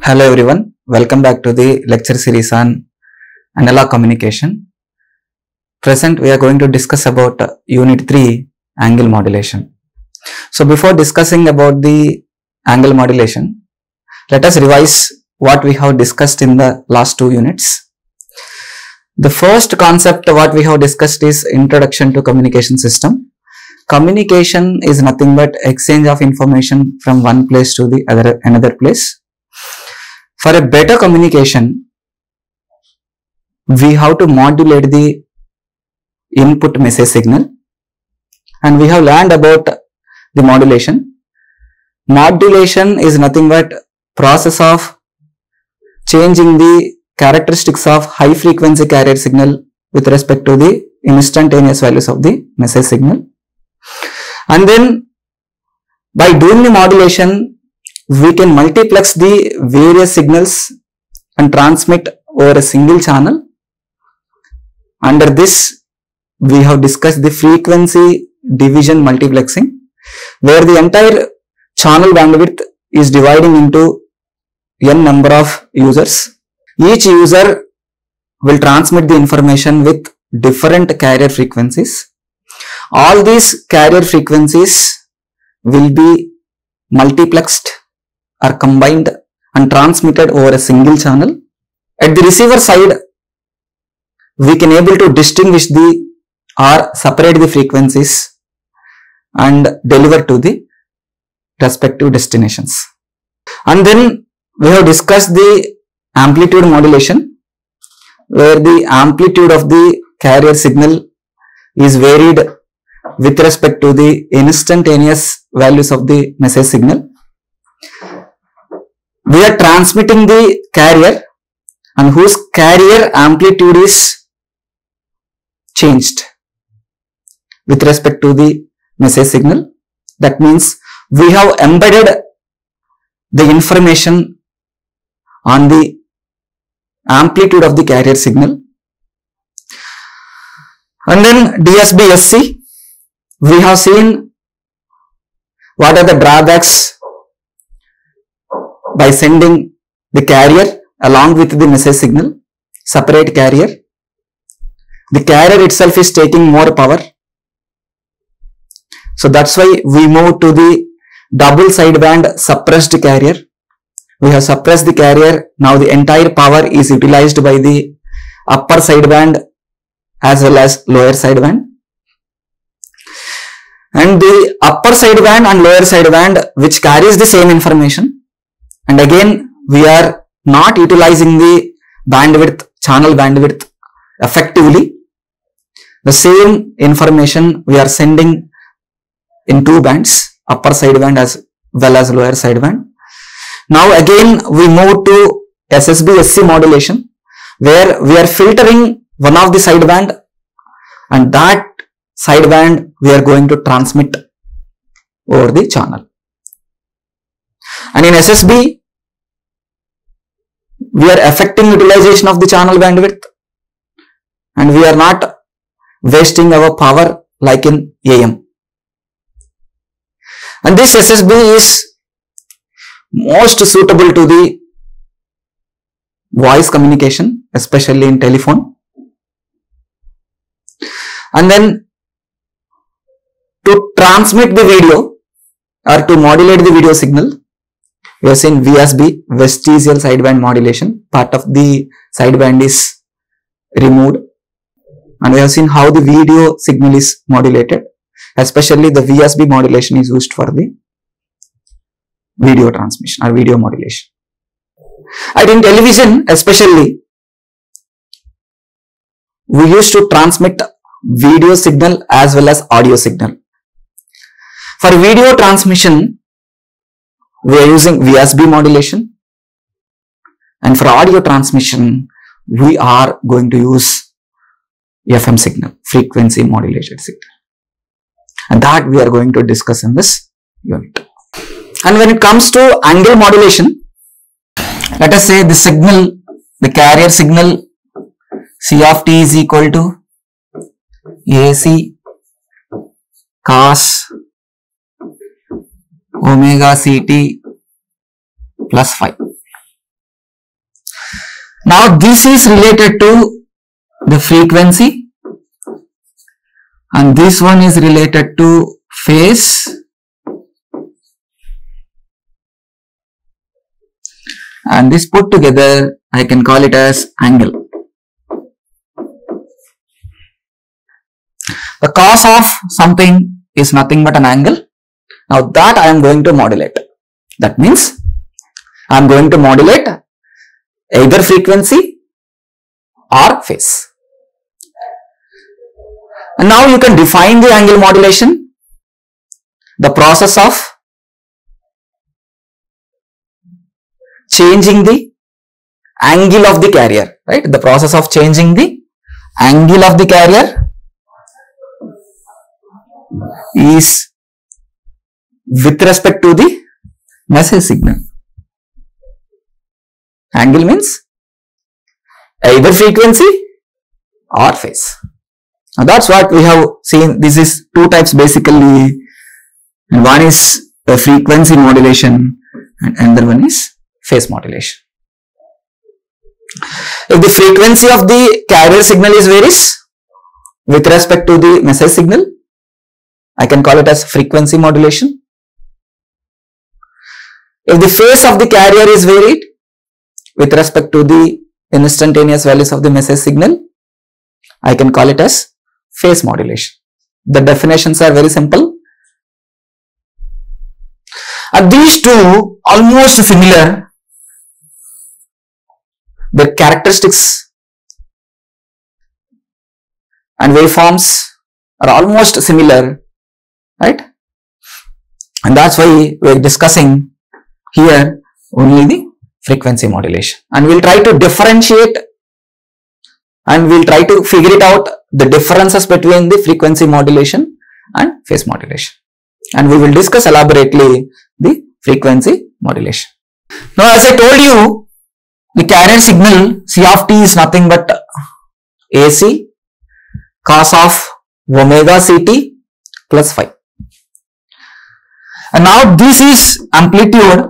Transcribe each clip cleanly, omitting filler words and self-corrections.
Hello everyone, welcome back to the lecture series on analog communication. Present we are going to discuss about unit 3 angle modulation. So before discussing about the angle modulation, let us revise what we have discussed in the last 2 units. The first concept what we have discussed is introduction to communication system. Communication is nothing but exchange of information from one place to the another place. For a better communication, we have to modulate the input message signal, and we have learned about the modulation. Modulation is nothing but process of changing the characteristics of high frequency carrier signal with respect to the instantaneous values of the message signal. And then by doing the modulation, we can multiplex the various signals and transmit over a single channel. Under this, we have discussed the frequency division multiplexing, where the entire channel bandwidth is dividing into n number of users. Each user will transmit the information with different carrier frequencies. All these carrier frequencies will be multiplexed are combined and transmitted over a single channel. At the receiver side, we can able to distinguish or separate the frequencies and deliver to the respective destinations. And then we have discussed the amplitude modulation, where the amplitude of the carrier signal is varied with respect to the instantaneous values of the message signal. We are transmitting the carrier and whose carrier amplitude is changed with respect to the message signal. That means we have embedded the information on the amplitude of the carrier signal. And then DSB-SC, we have seen what are the drawbacks by sending the carrier along with the message signal, separate carrier. The carrier itself is taking more power. So that's why we move to the double sideband suppressed carrier. We have suppressed the carrier. Now the entire power is utilized by the upper sideband as well as lower sideband. And the upper sideband and lower sideband which carries the same information. And again, we are not utilizing the bandwidth, channel bandwidth effectively. The same information we are sending in 2 bands, upper sideband as well as lower sideband. Now again, we move to SSB-SC modulation, where we are filtering one of the sideband, and that sideband we are going to transmit over the channel. And in SSB, we are affecting utilization of the channel bandwidth, and we are not wasting our power like in AM. And this SSB is most suitable to the voice communication, especially in telephone. And then to transmit the video or to modulate the video signal, we have seen VSB, vestigial sideband modulation. Part of the sideband is removed, and we have seen how the video signal is modulated. Especially the VSB modulation is used for the video transmission or video modulation. And in television especially, we used to transmit video signal as well as audio signal. For video transmission, we are using VSB modulation, and for audio transmission, we are going to use FM signal, frequency modulated signal. And that we are going to discuss in this unit. And when it comes to angle modulation, let us say the signal, the carrier signal C of t is equal to AC cos omega ct plus phi. Now this is related to the frequency and this one is related to phase, and this put together I can call it as angle. The cos of something is nothing but an angle. Now that I am going to modulate. That means I am going to modulate either frequency or phase. And now you can define the angle modulation, the process of changing the angle of the carrier, right? The process of changing the angle of the carrier is with respect to the message signal. Angle means either frequency or phase. Now that's what we have seen. This is two types basically. One is the frequency modulation and another one is phase modulation. If the frequency of the carrier signal is varies with respect to the message signal, I can call it as frequency modulation. If the phase of the carrier is varied with respect to the instantaneous values of the message signal, I can call it as phase modulation. The definitions are very simple. And these two almost similar. Their characteristics and waveforms are almost similar, right? And that's why we are discussing here only the frequency modulation, and we'll try to differentiate and we'll try to figure it out the differences between the frequency modulation and phase modulation, and we will discuss elaborately the frequency modulation. Now as I told you, the carrier signal C of t is nothing but AC cos of omega ct plus phi. And now this is amplitude,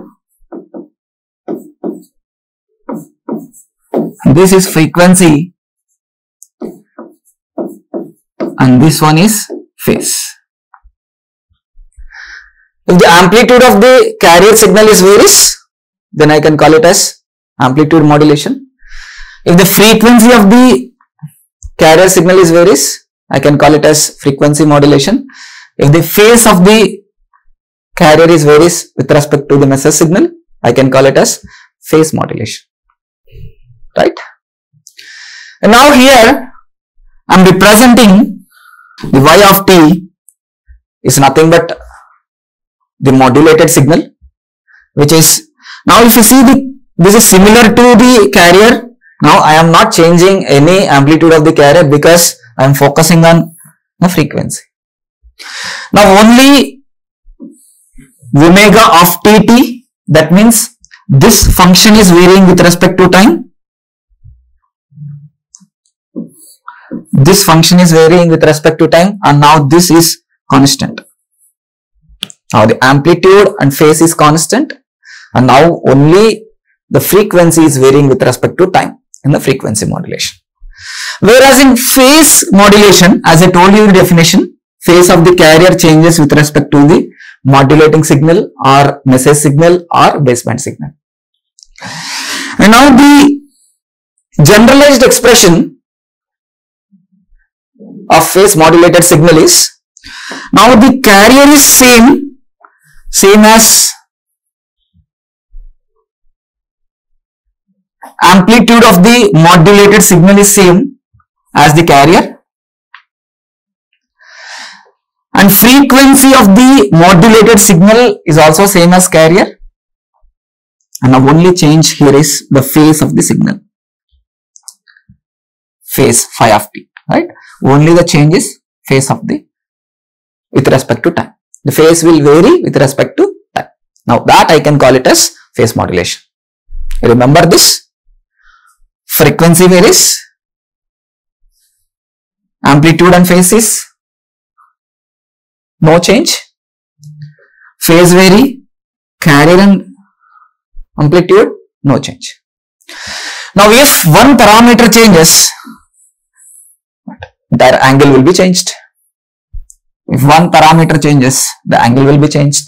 this is frequency, and this one is phase. If the amplitude of the carrier signal is varies, then I can call it as amplitude modulation. If the frequency of the carrier signal is varies, I can call it as frequency modulation. If the phase of the carrier is varies with respect to the message signal, I can call it as phase modulation, right? And now here I am representing the y of t is nothing but the modulated signal, which is, now if you see this is similar to the carrier. Now I am not changing any amplitude of the carrier because I am focusing on the frequency. Now only omega of tt, that means this function is varying with respect to time. This function is varying with respect to time, and now this is constant. Now the amplitude and phase is constant, and now only the frequency is varying with respect to time in the frequency modulation. Whereas in phase modulation, as I told you in the definition, phase of the carrier changes with respect to the modulating signal or message signal or baseband signal. And now the generalized expression of phase modulated signal is, now the carrier is same as amplitude of the modulated signal is same as the carrier, and frequency of the modulated signal is also same as carrier, and the only change here is the phase of the signal, phase phi of t, right? Only the change is phase of the with respect to time. The phase will vary with respect to time. Now that I can call it as phase modulation. Remember this. Frequency varies, amplitude and phase is no change, phase vary, carrier and amplitude no change. Now if one parameter changes, that angle will be changed. If one parameter changes, the angle will be changed.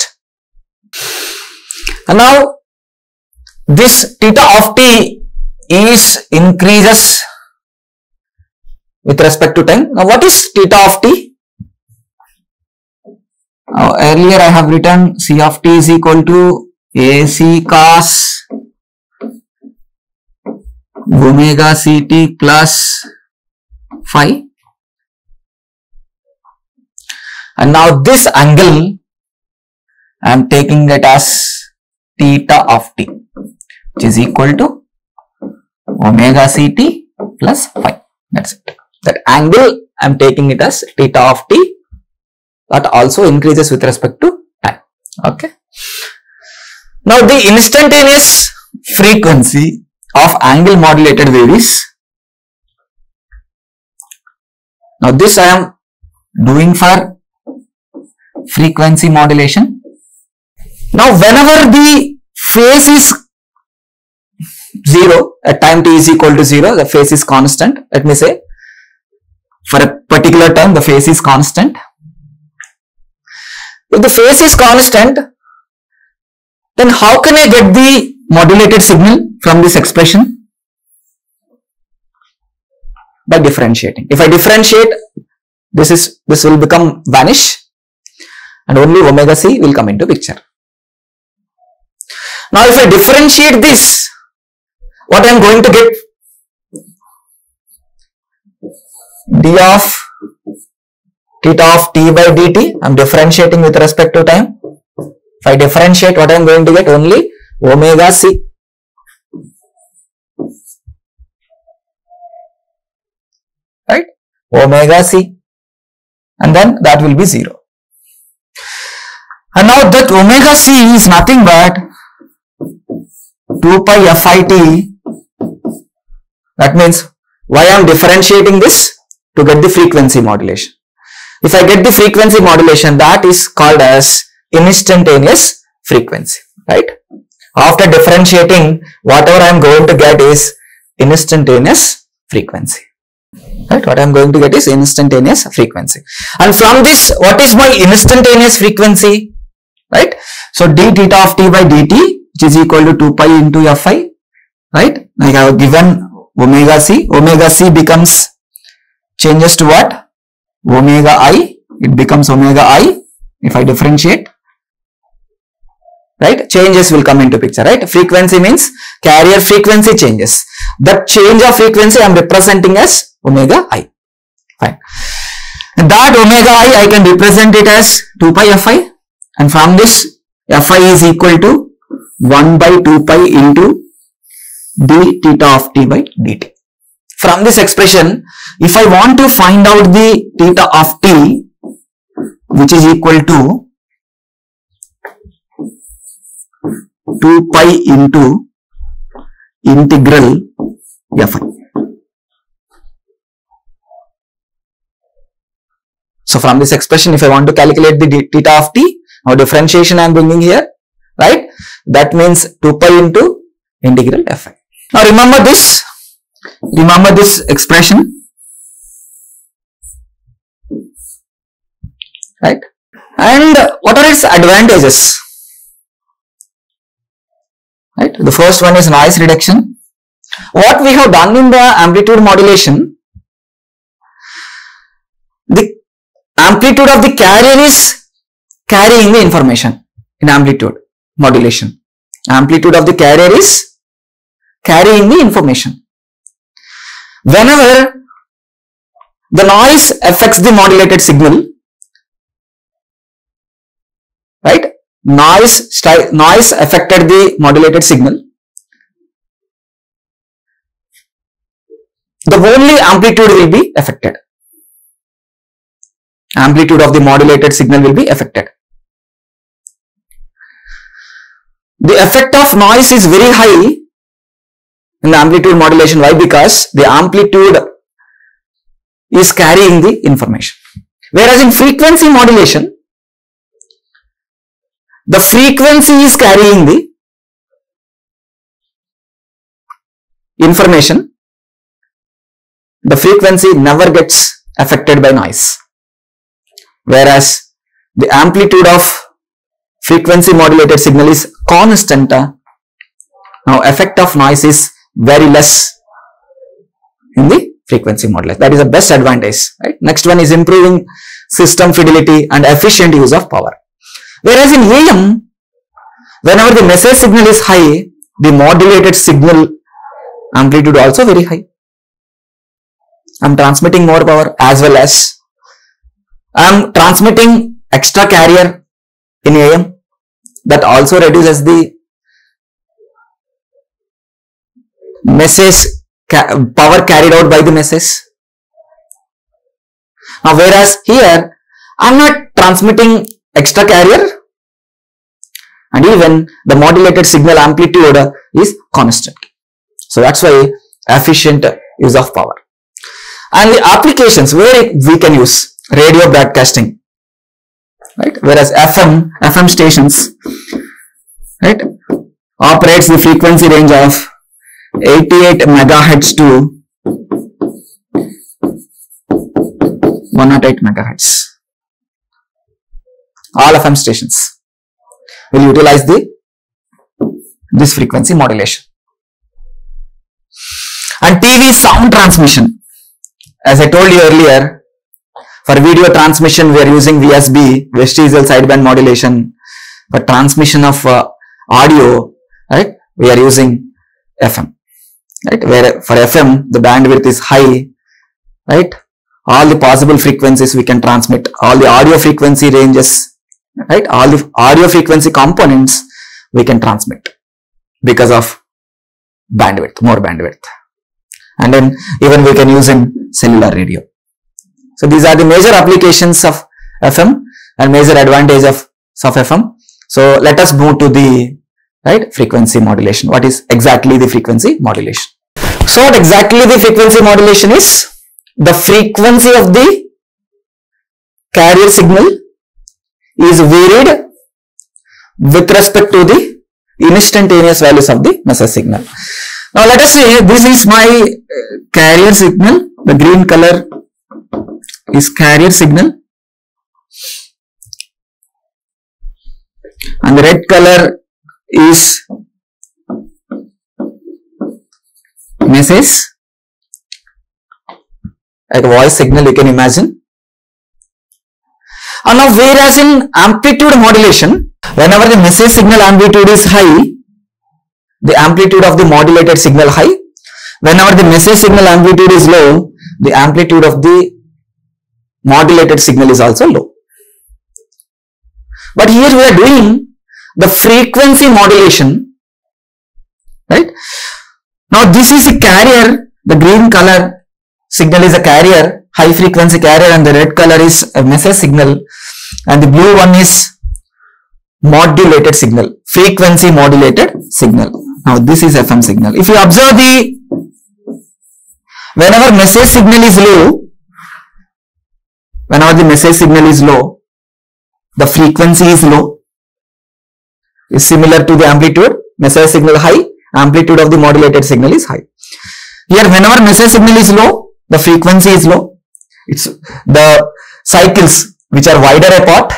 And now this theta of t is increases with respect to time. Now what is theta of t? Earlier I have written C of t is equal to AC cos omega ct plus phi. And now this angle I am taking it as theta of t, which is equal to omega ct plus phi. That's it. That angle I am taking it as theta of t, that also increases with respect to time. Okay. Now the instantaneous frequency of angle modulated wave is, now this I am doing for frequency modulation. Now whenever the phase is 0, at time t is equal to 0, the phase is constant. Let me say for a particular term the phase is constant. If the phase is constant, then how can I get the modulated signal from this expression? By differentiating. If I differentiate, this will become vanish and only omega c will come into picture. Now if I differentiate this, what I am going to get? d of theta of t by dt. I am differentiating with respect to time. If I differentiate, what I am going to get? Only omega c. Right? Omega c. And then that will be 0. And now that omega c is nothing but 2 pi fit. That means why I am differentiating this? To get the frequency modulation. If I get the frequency modulation, that is called as instantaneous frequency, right? After differentiating, whatever I am going to get is instantaneous frequency, right? What I am going to get is instantaneous frequency. And from this, what is my instantaneous frequency, right? So d theta of t by dt, which is equal to 2 pi into fi, right? I have given omega c. Omega c becomes, changes to what? Omega I. It becomes omega I if I differentiate, right? Changes will come into picture, right? Frequency means carrier frequency changes. That change of frequency I am representing as omega I. Fine. And that omega I can represent it as 2 pi fi, and from this fi is equal to 1 by 2 pi into d theta of t by dt. From this expression, if I want to find out the theta of t, which is equal to 2 pi into integral fi. So from this expression, if I want to calculate the theta of t, now differentiation I am bringing here, right? That means 2 pi into integral fi. Now remember this expression, right? And what are its advantages? Right? The first one is noise reduction. What we have done in the amplitude modulation, the amplitude of the carrier is carrying the information in amplitude modulation. Amplitude of the carrier is carrying the information. Whenever the noise affects the modulated signal, right? Noise affected the modulated signal. The only amplitude will be affected. Amplitude of the modulated signal will be affected. The effect of noise is very high in the amplitude modulation. Why? Because the amplitude is carrying the information. Whereas in frequency modulation, the frequency is carrying the information, the frequency never gets affected by noise. Whereas the amplitude of frequency modulated signal is constant. Now effect of noise is very less in the frequency modulation. That is the best advantage, right? Next one is improving system fidelity and efficient use of power. Whereas in AM, whenever the message signal is high, the modulated signal amplitude also very high. I am transmitting more power as well as I am transmitting extra carrier in AM, that also reduces the message power carried out by the message. Now whereas here I am not transmitting extra carrier and even the modulated signal amplitude is constant. So that's why efficient use of power. And the applications where we can use radio broadcasting, right? Whereas FM stations, right, operates the frequency range of 88 megahertz to 108 megahertz. All FM stations will utilize this frequency modulation. And TV sound transmission, as I told you earlier, for video transmission we are using VSB, vestigial sideband modulation. For transmission of audio, right, we are using FM, right, where for FM the bandwidth is high, right, all the possible frequencies we can transmit, all the audio frequency ranges, right, all the audio frequency components we can transmit because of bandwidth, more bandwidth. And then even we can use in cellular radio. So these are the major applications of FM and major advantage of FM. So let us move to the frequency modulation. What is exactly the frequency modulation? So what exactly the frequency modulation is? The frequency of the carrier signal is varied with respect to the instantaneous values of the message signal. Now let us say this is my carrier signal. The green color is carrier signal and the red color is message, like a voice signal you can imagine. And now whereas in amplitude modulation, whenever the message signal amplitude is high, the amplitude of the modulated signal high. Whenever the message signal amplitude is low, the amplitude of the modulated signal is also low. But here we are doing the frequency modulation, right? Now this is a carrier, the green color signal is a carrier, high frequency carrier, and the red color is a message signal, and the blue one is modulated signal, frequency modulated signal. Now this is FM signal. If you observe whenever message signal is low, whenever the message signal is low, the frequency is low, is similar to the amplitude. Message signal high, amplitude of the modulated signal is high. Here whenever message signal is low, the frequency is low. It's the cycles which are wider apart.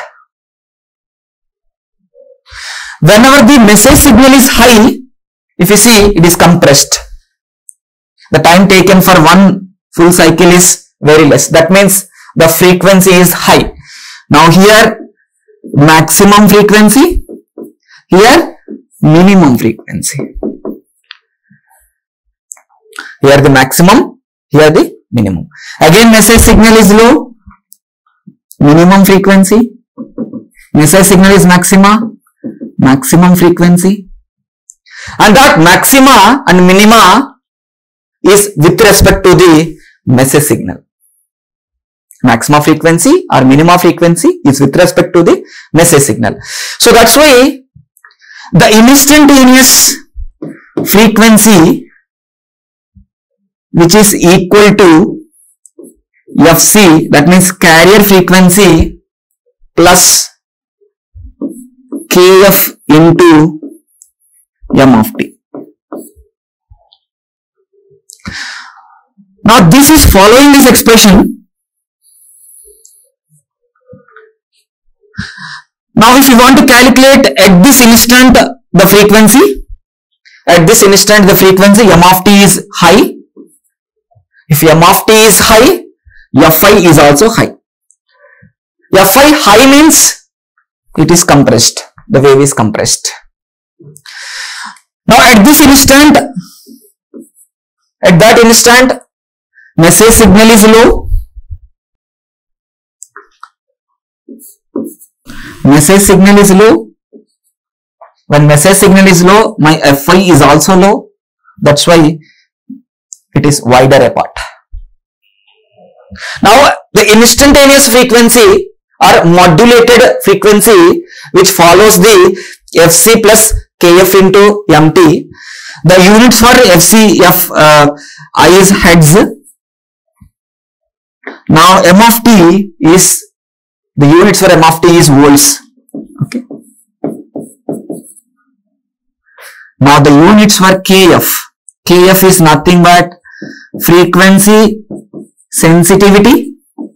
Whenever the message signal is high, if you see, it is compressed. The time taken for one full cycle is very less. That means the frequency is high. Now here maximum frequency, here minimum frequency. Here the maximum, here the minimum. Again message signal is low, minimum frequency. Message signal is maxima, maximum frequency. And that maxima and minima is with respect to the message signal. Maxima frequency or minima frequency is with respect to the message signal. So that's why the instantaneous frequency, which is equal to FC, that means carrier frequency plus KF into M of t. Now this is following this expression. Now if you want to calculate at this instant the frequency, at this instant the frequency m of t is high. If m of t is high, fi is also high. Fi high means it is compressed, the wave is compressed. Now at this instant, at that instant, message signal is low. Message signal is low. When message signal is low, my Fi is also low. That's why it is wider apart. Now the instantaneous frequency or modulated frequency which follows the Fc plus Kf into Mt. The units for Fc I is hertz. Now m of t is, the units for m of t is volts. Okay. Now the units for Kf. Kf is nothing but frequency sensitivity.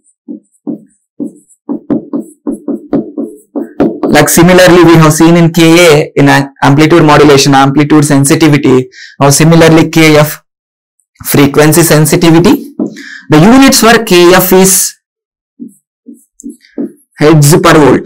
Like similarly we have seen in Ka in amplitude modulation, amplitude sensitivity, or similarly Kf, frequency sensitivity. The units for Kf is hertz per volt.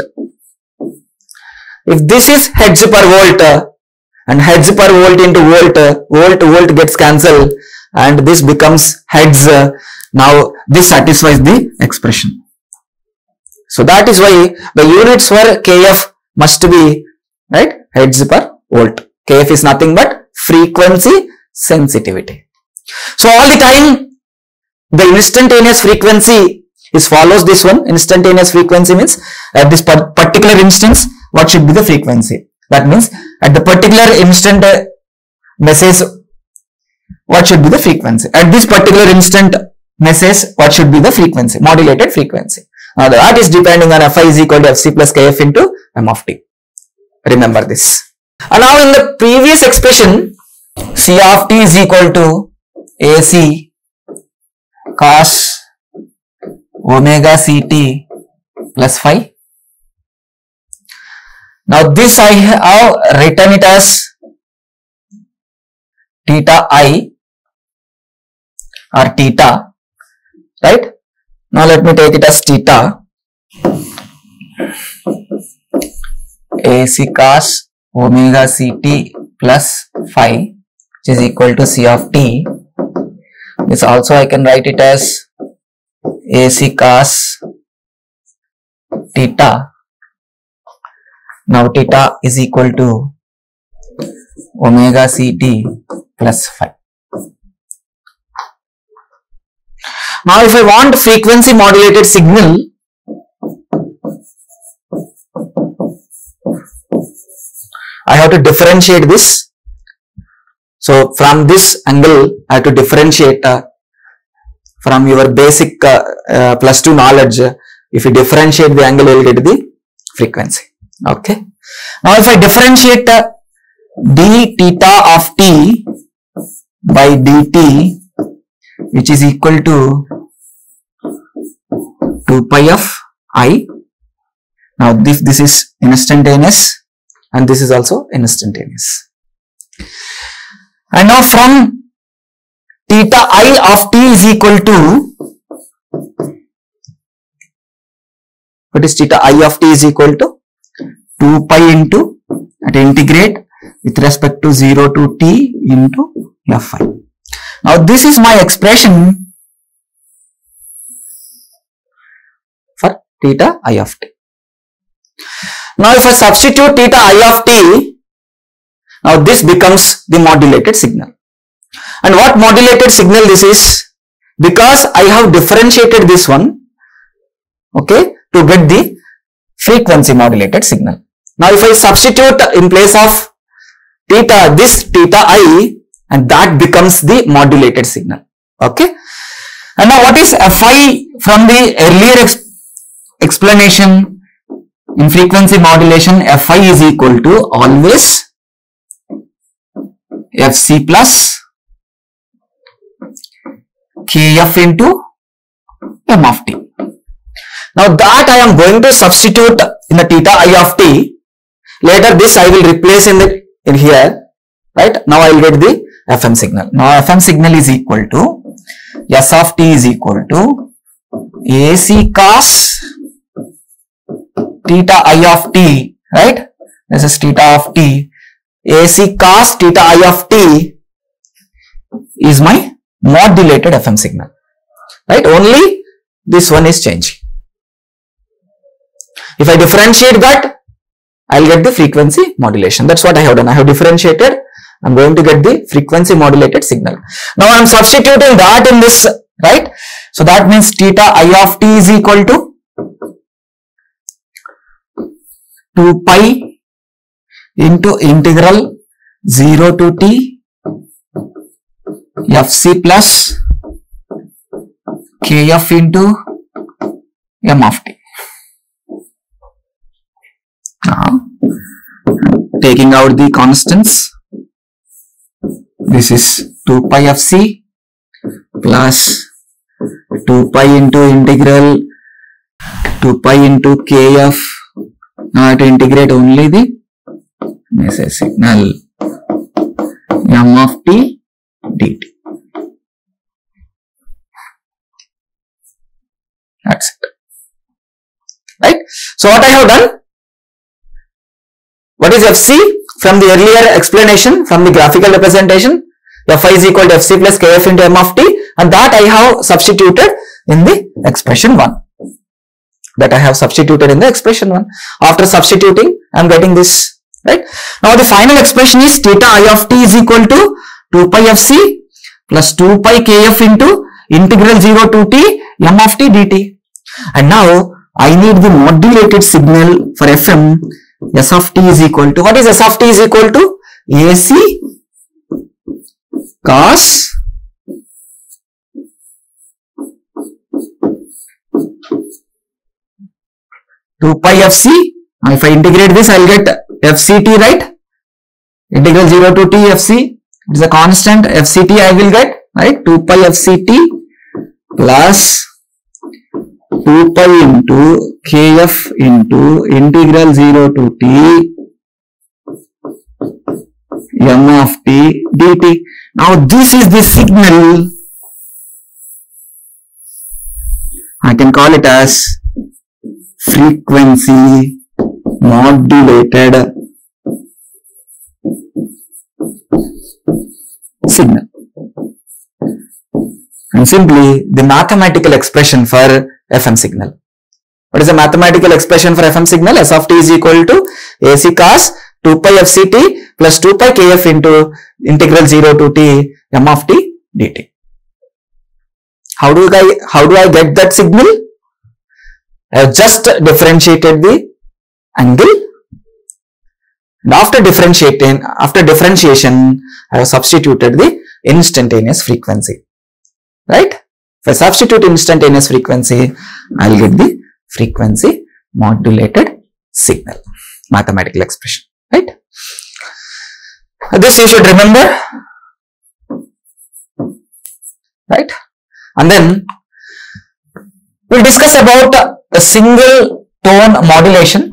If this is hertz per volt and hertz per volt into volt gets cancelled and this becomes hertz. Now this satisfies the expression. So that is why the units for Kf must be, right, hertz per volt. Kf is nothing but frequency sensitivity. So all the time the instantaneous frequency is follows this one. Instantaneous frequency means at this particular instance what should be the frequency. That means at the particular instant message what should be the frequency. At this particular instant message what should be the frequency, modulated frequency. Now that is depending on Fi is equal to Fc plus Kf into m of t. Remember this. And now in the previous expression, C of t is equal to AC cos omega ct plus phi. Now this I have written it as theta I or theta, right? Now let me take it as theta. AC cos omega ct plus phi, which is equal to C of t. This also I can write it as AC cos theta. Now theta is equal to omega ct plus phi. Now if I want frequency modulated signal, I have to differentiate this. So from this angle I have to differentiate from your basic plus 2 knowledge. If you differentiate the angle you will get the frequency. Okay. Now if I differentiate d theta of t by dt, which is equal to 2 pi of I. Now this is instantaneous and this is also instantaneous. And now from theta I of t is equal to, what is theta I of t is equal to 2 pi into, at integrate with respect to 0 to t into Fi. Now this is my expression for theta I of t. Now if I substitute theta I of t, now this becomes the modulated signal. And what modulated signal this is? Because I have differentiated this one, okay, to get the frequency modulated signal. Now if I substitute in place of theta, this theta I, and that becomes the modulated signal. Okay. And now what is Fi from the earlier explanation in frequency modulation? Fi is equal to always Fc plus kf into m of t. Now that I am going to substitute in the theta I of t. Later this I will replace in here, right? Now I will get the FM signal. Now FM signal is equal to S of t is equal to AC cos theta I of t, right? This is theta of t. AC cos theta I of t is my modulated FM signal, right? Only this one is changing. If I differentiate that, I will get the frequency modulation. That's what I have done. I have differentiated. I am going to get the frequency modulated signal. Now I am substituting that in this, right? So that means theta I of t is equal to 2 pi into integral 0 to t fc plus kf into m of t. Now taking out the constants, this is 2 pi fc plus 2 pi into integral 2 pi into kf. Now I have to integrate only the message signal m of t dt. That's it, right? So what I have done, what is fc? From the earlier explanation, from the graphical representation, fi is equal to fc plus kf into m of t, and that I have substituted in the expression 1. That I have substituted in the expression 1. After substituting, I am getting this, right? Now the final expression is theta I of t is equal to 2 pi fc plus 2 pi kf into integral 0 to t m of t dt. And now I need the modulated signal for FM. S of t is equal to, what is S of t is equal to? AC cos two pi fc. Now if I integrate this, I will get fct, right? Integral 0 to t fc, it is a constant. Fct I will get, right? 2 pi fct plus 2 pi into kf into integral 0 to t m of t dt. Now this is the signal. I can call it as frequency modulated signal, and simply the mathematical expression for FM signal. What is the mathematical expression for FM signal? S of t is equal to AC cos 2 pi fct plus 2 pi kf into integral 0 to t m of t dt. How do I get that signal? I have just differentiated the angle, and after differentiation, I have substituted the instantaneous frequency, right? If I substitute instantaneous frequency, I will get the frequency modulated signal, mathematical expression, right? This you should remember, right? And then we will discuss about a single tone modulation.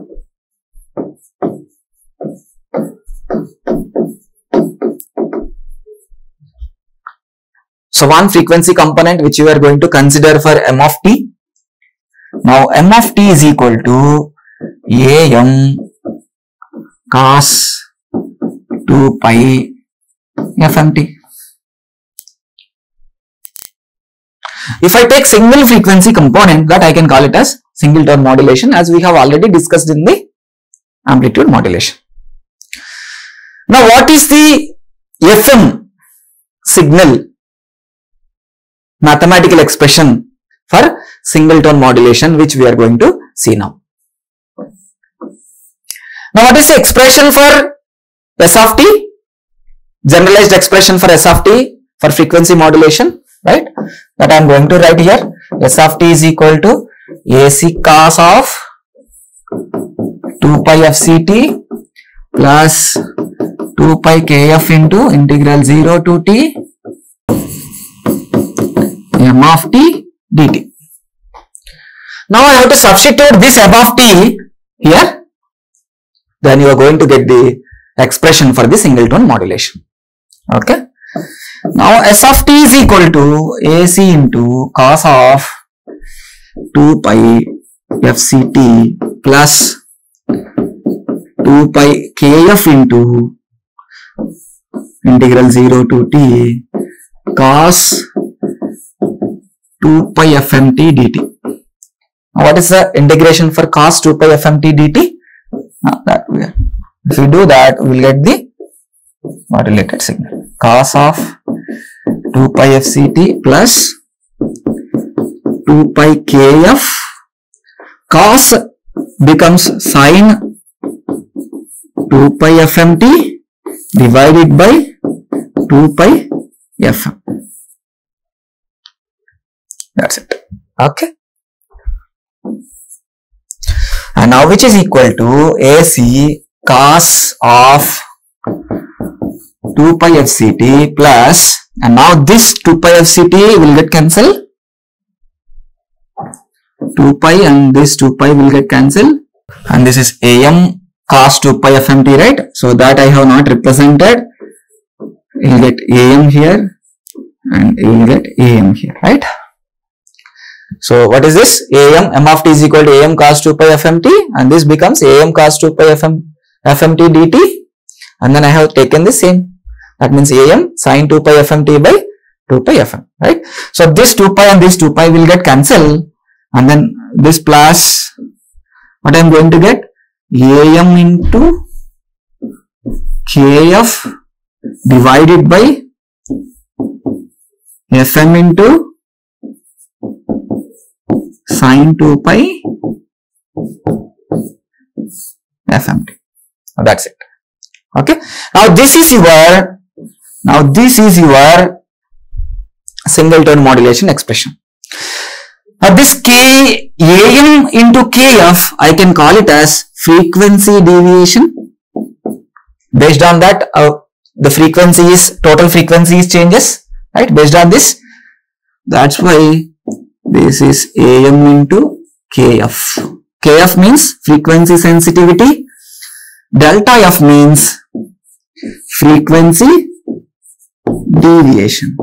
So one frequency component which you are going to consider for m of t. Now m of t is equal to am cos 2 pi fmt. If I take single frequency component, that I can call it as single tone modulation, as we have already discussed in the amplitude modulation. Now what is the FM signal mathematical expression for single tone modulation, which we are going to see now. Now what is the expression for S of t? Generalized expression for S of t for frequency modulation, right? That I am going to write here. S of t is equal to AC cos of 2 pi fct plus 2 pi kf into integral 0 to t m of t dt. Now I have to substitute this m of t here. Then you are going to get the expression for the singleton modulation. Okay. Now S of t is equal to AC into cos of 2 pi fct plus 2 pi kf into integral 0 to t cos 2 pi fmt dt. What is the integration for cos 2 pi fmt dt? If we do that, we will get the modulated signal. Cos of 2 pi fct plus 2 pi kf. Cos becomes sin 2 pi fmt divided by 2 pi fm. That's it. Okay. And now which is equal to AC cos of 2 pi fct plus, and now this 2 pi fct will get cancelled. 2 pi and this 2 pi will get cancelled, and this is AM cos 2 pi fmt, right? So that I have not represented. You will get AM here and you will get AM here, right? So what is this? AM, m of t is equal to AM cos 2 pi fmt, and this becomes AM cos 2 pi fmt dt, and then I have taken the same. That means AM sin 2 pi fmt by 2 pi fm, right? So this 2 pi and this 2 pi will get cancelled, and then this plus what I am going to get? AM into kf divided by fm into sin 2 pi fmt. That's it. Okay. Now this is your singleton modulation expression. Now this K AM into KF, I can call it as frequency deviation. Based on that, the frequency is, total frequency is changes, right? Based on this, that's why this is AM into KF. KF means frequency sensitivity. Delta F means frequency deviation.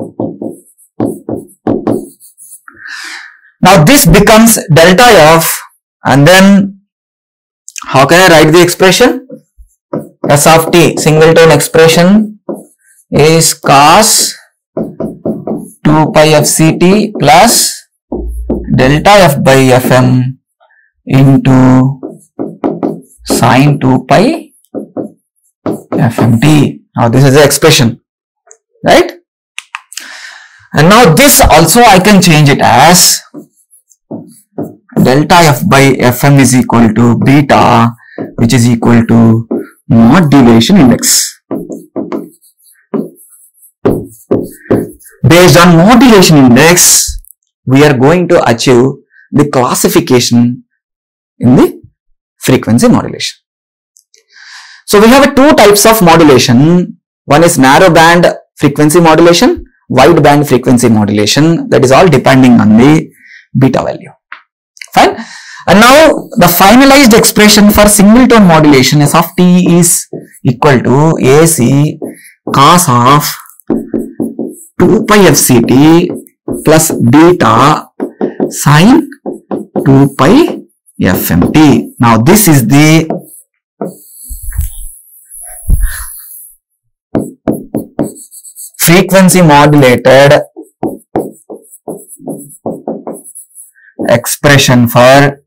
Now this becomes delta F, and then how can I write the expression? S of t, singleton expression is cos 2 pi fct plus delta F by Fm into sin 2 pi fmt. Now this is the expression, right? And now this also I can change it as delta F by Fm is equal to beta, which is equal to modulation index. Based on modulation index, we are going to achieve the classification in the frequency modulation. So we have two types of modulation. One is narrow band frequency modulation, wide band frequency modulation. That is all depending on the beta value. Fine. And now the finalized expression for singleton modulation S of t is equal to AC cos of 2 pi fct plus beta sin 2 pi fmt. Now this is the frequency modulated expression for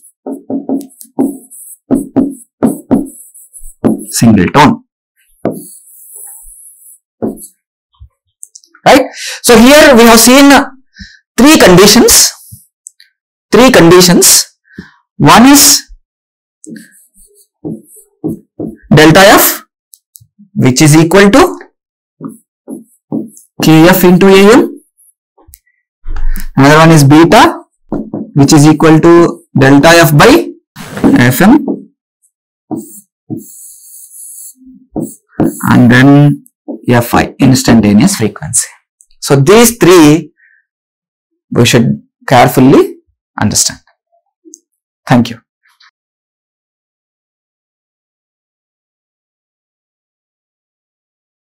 singleton, right? So here we have seen three conditions. One is delta F, which is equal to Kf into AM. Another one is beta, which is equal to delta F by Fm. And then Fi, instantaneous frequency. So these three we should carefully understand. Thank you.